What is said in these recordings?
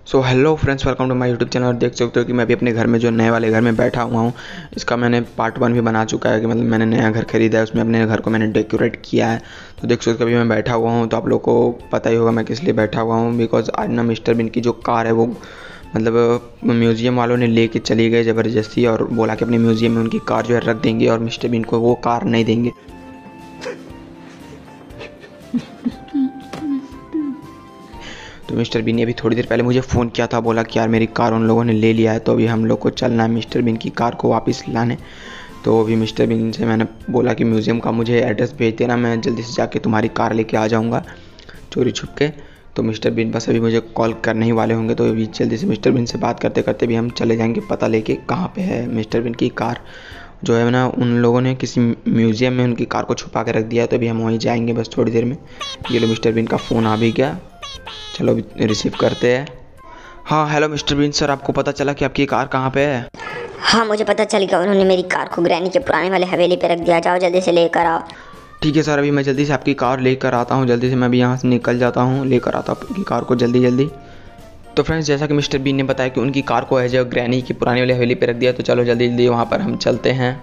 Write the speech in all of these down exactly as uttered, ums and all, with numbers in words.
So hello friends, welcome to my YouTube channel. और देख सकते हो कि मैं अभी अपने घर में जो नए वाले घर में बैठा हुआ हूँ। इसका मैंने पार्ट वन भी बना चुका है कि मतलब मैंने नया घर खरीदा है, उसमें अपने घर को मैंने डेकोरेट किया है। तो देख सकते हो अभी मैं बैठा हुआ हूँ। तो आप लोग को पता ही होगा मैं किस लिए बैठा हुआ हूँ। बिकॉज आज ना मिस्टर बीन की जो कार है वो मतलब म्यूज़ियम वालों ने ले कर चली गए ज़बरदस्ती, और बोला कि अपने म्यूज़ियम में उनकी कार जो है रख देंगे और मिस्टर बीन को वो कार नहीं देंगे। तो मिस्टर बीन ने अभी थोड़ी देर पहले मुझे फ़ोन किया था, बोला कि यार मेरी कार उन लोगों ने ले लिया है, तो अभी हम लोग को चलना है मिस्टर बीन की कार को वापस लाने। तो अभी मिस्टर बीन से मैंने बोला कि म्यूज़ियम का मुझे एड्रेस भेज देना, मैं जल्दी से जाके तुम्हारी कार लेके आ जाऊँगा चोरी छुप के। तो मिस्टर बीन बस अभी मुझे कॉल करने ही वाले होंगे, तो अभी जल्दी से मिस्टर बीन से बात करते करते भी हम चले जाएंगे पता लेके कहाँ पे है मिस्टर बीन की कार। जो है ना उन लोगों ने किसी म्यूज़ियम में उनकी कार को छुपा के रख दिया है, तो अभी हम वहीं जाएंगे बस थोड़ी देर में। ये लो मिस्टर बीन का फ़ोन आ भी गया, चलो अभी रिसीव करते हैं। हाँ हेलो मिस्टर बीन सर, आपको पता चला कि आपकी कार कहाँ पे है? हाँ मुझे पता चल गया, उन्होंने मेरी कार को ग्रैनी के पुराने वाले हवेली पे रख दिया। जाओ जल्दी से लेकर आओ। ठीक है सर, अभी मैं जल्दी से आपकी कार लेकर आता हूँ। जल्दी से मैं अभी यहाँ से निकल जाता हूँ, लेकर आता हूँ आपकी कार को जल्दी जल्दी। तो फ्रेंड्स, जैसा कि मिस्टर बीन ने बताया कि उनकी कार को है जो ग्रैनी की पुरानी वाली हवेली पे रख दिया, तो चलो जल्दी जल्दी वहाँ पर हम चलते हैं।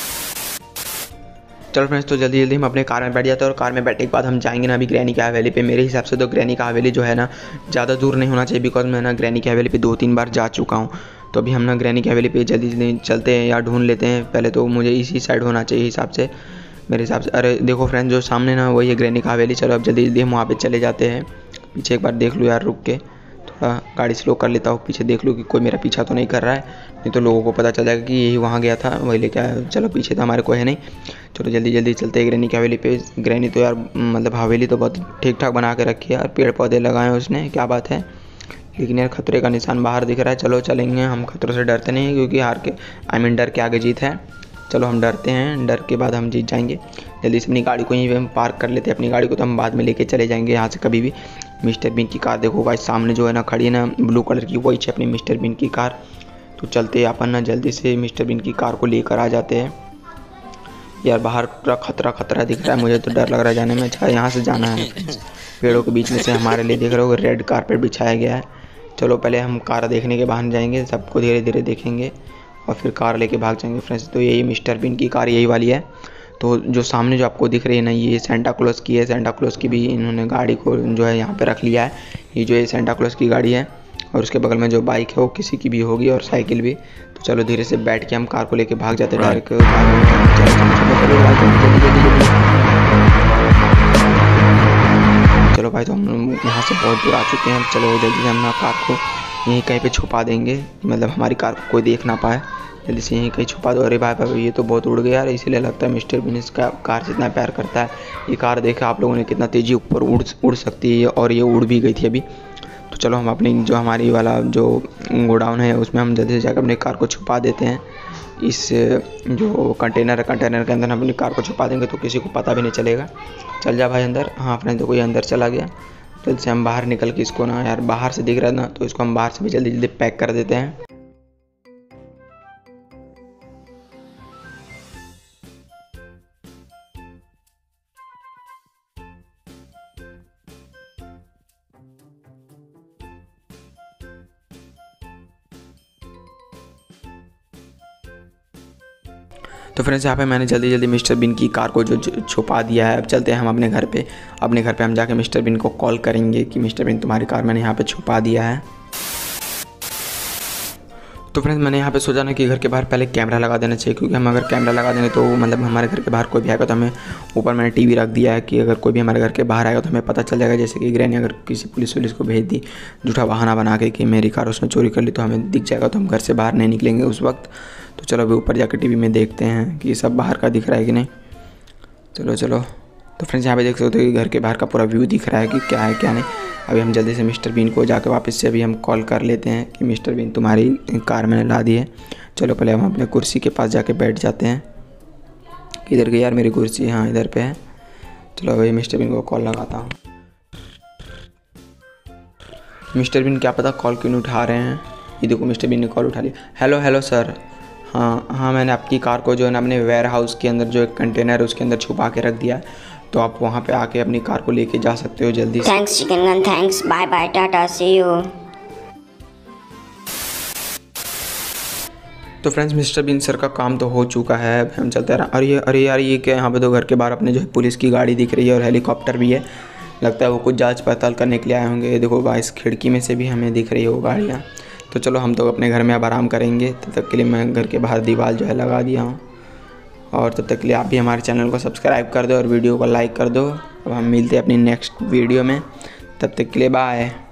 चलो फ्रेंड्स, तो जल्दी जल्दी हम अपने कार में बैठ जाते हैं और कार में बैठने के बाद हम जाएंगे ना अभी ग्रैनी की हवेली पे। मेरे हिसाब से तो ग्रैनी का हवेली जो है ना ज़्यादा दूर नहीं होना चाहिए, बिकॉज मैं ना ग्रैनी की हवेली पे दो तीन बार जा चुका हूँ। तो अभी हम ना ग्रैनी की हवेली पे जल्दी जल्दी चलते हैं या ढूंढ लेते हैं। पहले तो मुझे इसी साइड होना चाहिए हिसाब से, मेरे हिसाब से। अरे देखो फ्रेंड्स, जो सामने ना वही है ग्रैनी का हवेली। चलो अब जल्दी जल्दी हम वहाँ पर चले जाते हैं। पीछे एक बार देख लूँ यार, रुक के थोड़ा गाड़ी स्लो कर लेता हूँ, पीछे देख लूँ कि कोई मेरा पीछा तो नहीं कर रहा है, नहीं तो लोगों को पता चल जाएगा कि यही वहाँ गया था, वही लेके आया। चलो पीछे तो हमारे कोई है नहीं। चलो जल्दी जल्दी चलते हैं ग्रैनी की हवेली पे। ग्रैनी तो यार मतलब हवेली तो बहुत ठीक ठाक बना के रखी है और पेड़ पौधे लगाए हैं उसने, क्या बात है। लेकिन यार खतरे का निशान बाहर दिख रहा है। चलो चलेंगे, हम खतरों से डरते नहीं हैं, क्योंकि हार के आई मीन डर के आगे जीत है। चलो हम डरते हैं, डर के बाद हम जीत जाएंगे। जल्दी से अपनी गाड़ी को यहीं पे हम पार्क कर लेते हैं। अपनी गाड़ी को तो हम बाद में लेके चले जाएंगे यहाँ से कभी भी। मिस्टर बीन की कार देखो भाई सामने जो है ना खड़ी है ना ब्लू कलर की, वही है अपनी मिस्टर बीन की कार। तो चलते अपन ना जल्दी से मिस्टर बीन की कार को लेकर आ जाते हैं। यार बाहर पूरा खतरा खतरा दिख रहा है, मुझे तो डर लग रहा है जाने में। अच्छा यहाँ से जाना है पेड़ों के बीच में से हमारे लिए, देख रहे हो रेड कारपेट बिछाया गया है। चलो पहले हम कार देखने के बाहर जाएंगे, सबको धीरे धीरे देखेंगे और फिर कार लेके भाग जाएंगे फ्रेंड्स। तो यही मिस्टर बीन की कार यही वाली है। तो जो सामने जो आपको दिख रही है ना, ये सेंटा क्लॉज की है। सेंटा क्लॉज की भी इन्होंने गाड़ी को जो है यहाँ पे रख लिया है। ये जो है सेंटा क्लॉज की गाड़ी है, और उसके बगल में जो बाइक है वो किसी की भी होगी, और साइकिल भी। तो चलो धीरे से बैठ के हम कार को लेके भाग जाते हैं डायरेक्ट। चलो भाई, तो हम यहाँ से बहुत दूर आ चुके हैं। चलो जल्दी से हम ना कार को यहीं कहीं पे छुपा देंगे, मतलब हमारी कार को कोई देख ना पाए। जल्दी से यहीं कहीं छुपा दो। अरे भाई भाई, ये तो बहुत उड़ गया यार, इसीलिए लगता है मिस्टर बीन इसका कार से इतना प्यार करता है। ये कार देखा आप लोगों ने कितना तेज़ी ऊपर उड़ उड़ सकती है, और ये उड़ भी गई थी अभी। तो चलो हम अपनी जो हमारी वाला जो गोडाउन है उसमें हम जल्दी से जाकर अपनी कार को छुपा देते हैं। इस जो कंटेनर है, कंटेनर के अंदर हम अपनी कार को छुपा देंगे तो किसी को पता भी नहीं चलेगा। चल जा भाई अंदर। हाँ फ्रेंड, देखो ये अंदर चला गया। जल्दी से हम बाहर निकल के इसको ना, यार बाहर से दिख रहा है ना, तो इसको हम बाहर से भी जल्दी जल्दी पैक कर देते हैं। तो फ्रेंड्स, यहाँ पे मैंने जल्दी जल्दी मिस्टर बीन की कार को जो छुपा दिया है। अब चलते हैं हम अपने घर पे। अपने घर पे हम जाके मिस्टर बीन को कॉल करेंगे कि मिस्टर बीन तुम्हारी कार मैंने यहाँ पे छुपा दिया है। तो फ्रेंड्स, मैंने यहाँ पे सोचा ना कि घर के बाहर पहले कैमरा लगा देना चाहिए, क्योंकि हम अगर कैमरा लगा देंगे तो मतलब हमारे घर के बाहर कोई भी आएगा तो हमें, ऊपर मैंने टीवी रख दिया है कि अगर कोई भी हमारे घर के बाहर आएगा तो हमें पता चल जाएगा। जैसे कि ग्रैनी अगर किसी पुलिस वुलिस को भेज दी झूठा बहाना बना के कि मेरी कार उसने चोरी कर ली, तो हमें दिख जाएगा, तो हम घर से बाहर नहीं निकलेंगे उस वक्त। तो चलो अभी ऊपर जाकर टीवी में देखते हैं कि सब बाहर का दिख रहा है कि नहीं। चलो चलो। तो फ्रेंड्स, यहाँ पे देख सकते हो कि घर के बाहर का पूरा व्यू दिख रहा है कि क्या है क्या नहीं। अभी हम जल्दी से मिस्टर बीन को जाकर वापस से अभी हम कॉल कर लेते हैं कि मिस्टर बीन तुम्हारी कार मैंने ला दी है। चलो पहले हम अपने कुर्सी के पास जाके बैठ जाते हैं। किधर गई यार मेरी कुर्सी? हाँ इधर पे है। चलो अभी मिस्टर बीन को कॉल लगाता हूँ। मिस्टर बीन क्या पता कॉल क्यों नहीं उठा रहे हैं। ये देखो मिस्टर बीन ने कॉल उठा लिया। Hello hello sir. हाँ हाँ, मैंने आपकी कार को जो है ना अपने वेयर हाउस के अंदर जो एक कंटेनर है उसके अंदर छुपा के रख दिया है, तो आप वहाँ पे आके अपनी कार को लेके जा सकते हो जल्दी से। Thanks chicken gun, thanks, bye bye, tata, see you. तो फ्रेंड्स मिस्टर बीन सर का काम तो हो चुका है, अब हम चलते रहे। अरे ये अरे यार ये क्या, यहाँ पे तो घर के बाहर अपने जो है पुलिस की गाड़ी दिख रही है और हेलीकॉप्टर भी है। लगता है वो कुछ जांच पड़ताल करने के लिए आए होंगे। देखो भाई इस खिड़की में से भी हमें दिख रही है वो गाड़ियाँ। तो चलो हम तो अपने घर में अब आराम करेंगे। तब तक के लिए मैं घर के बाहर दीवार जो है लगा दिया हूँ, और तब तक के लिए आप भी हमारे चैनल को सब्सक्राइब कर दो और वीडियो को लाइक कर दो। अब हम मिलते हैं अपनी नेक्स्ट वीडियो में, तब तक के लिए बाय।